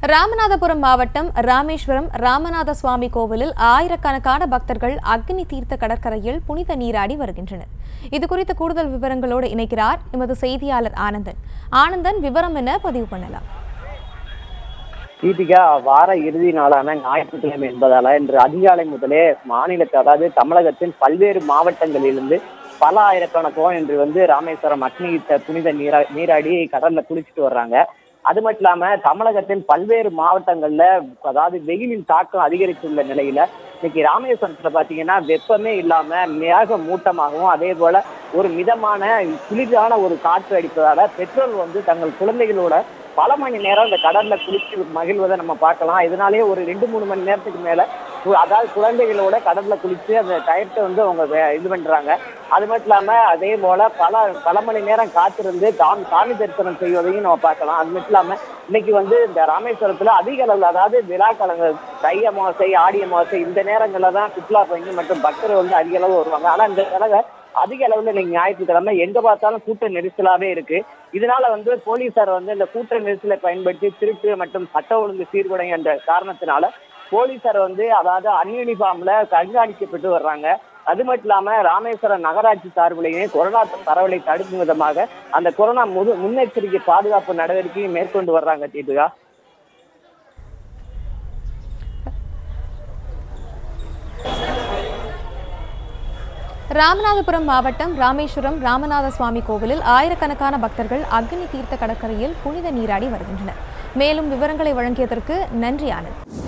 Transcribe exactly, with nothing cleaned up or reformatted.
ராமநாதபுரம் மாவட்டம் ராமேஸ்வரம் ராமநாத சுவாமி கோவிலில் ஆயிரக்கணக்கான பக்தர்கள் அக்னி தீர்த்த கடற்கரையில் புனித நீராடி வருகின்றனர். இதுகுறித்த கூடுதல் விவரங்களோடு இணைக்கிறார் எமது செய்தியாளர் ஆனந்தன். ஆனந்தன், விவரம் என்ன பதிவு பண்ணலாம்? கீதிகா, வார இறுதி நாளான ஞாயிற்றுக்கிழமை என்பதால இன்று அதிகாலை முதலே மாநிலத்தில் அதாவது தமிழகத்தின் பல்வேறு மாவட்டங்களிலிருந்து பல ஆயிரக்கணக்கோ என்று வந்து ராமேஸ்வரம் அக்னி புனித நீரா நீராடி கடல்ல குளிச்சுட்டு வர்றாங்க. அது மட்டும் இல்லாம தமிழகத்தின் பல்வேறு மாவட்டங்கள்ல அதாவது வெயிலின் தாக்கம் அதிகரித்துள்ள நிலையில இன்னைக்கு ராமேஸ்வரத்துல பாத்தீங்கன்னா வெப்பமே இல்லாம மேக மூட்டமாகவும் அதே போல ஒரு மிதமான குளிரான ஒரு காற்று அடிப்பதால பெற்றோர் வந்து தங்கள் குழந்தைகளோட பல மணி நேரம் இந்த கடல்ல குளிச்சு மகிழ்வதை நம்ம பார்க்கலாம். இதனாலேயே ஒரு ரெண்டு மூணு மணி நேரத்துக்கு மேல அதாவது குழந்தைகளோட கடல்ல குளிச்சு அந்த டயத்தை வந்து அவங்க இது பண்றாங்க. அது மட்டும் இல்லாம அதே போல பல பல மணி நேரம் காத்திருந்து தான் சாமி தரிசனம் செய்வதையும் நம்ம பார்க்கலாம். அது மட்டும் இல்லாம இன்னைக்கு வந்து இந்த ராமேஸ்வரத்துல அதிக அளவில் அதாவது விழாக்காலங்கள் தை அமாவாசை ஆடி அமாவாசை இந்த நேரங்கள்ல தான் சுற்றுலா பயணிகள் மற்றும் பக்தர்கள் வந்து அதிக அளவு வருவாங்க. ஆனா இந்த தடவை அதிக அளவுல இன்னைக்கு ஞாயிற்றுக்கிழமை எங்க பார்த்தாலும் கூட்ட நெரிசலாவே இருக்கு. இதனால வந்து போலீசார் வந்து இந்த கூட்ட நெரிசலை பயன்படுத்தி திருட்டு மற்றும் சட்ட ஒழுங்கு சீர்குலை என்ற காரணத்தினால போலீசார் வந்து அதாவது அன்யூனிஃபார்ம்ல கண்காணிக்கப்பட்டு வர்றாங்க. அது மட்டும் இல்லாம ராமேஸ்வரம் நகராட்சி சார்பிலேயே கொரோனா பரவலை தடுக்கும் விதமாக அந்த கொரோனா முது முன்னெச்சரிக்கை பாதுகாப்பு நடவடிக்கையை மேற்கொண்டு வர்றாங்க. தீபிகா, ராமநாதபுரம் மாவட்டம் ராமேஸ்வரம் ராமநாத சுவாமி கோவிலில் ஆயிரக்கணக்கான பக்தர்கள் அக்னி தீர்த்த கடற்கரையில் புனித நீராடி வருகின்றனர். மேலும் விவரங்களை வழங்கியதற்கு நன்றி ஆனந்த்.